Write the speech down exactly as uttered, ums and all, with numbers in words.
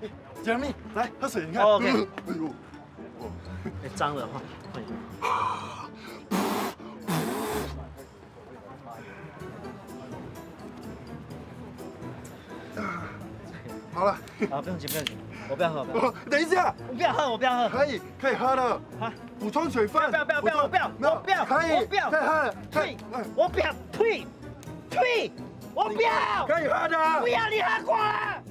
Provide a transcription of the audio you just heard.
杰米，来喝水，你看。 哦 OK 哎呦， 哎，脏了哈，换一个。 好了。 啊，不用紧，不用紧，我不要喝，我不要喝。 哦，等一下， 我不要喝，我不要喝。 可以，可以喝了。 啊， 补充水分。 不要不要不要，我不要， 没有我不要， 可以， 我不要， 可以喝了。 呸，我不要，呸，呸，我不要， 可以喝的。 不要，你喝过了。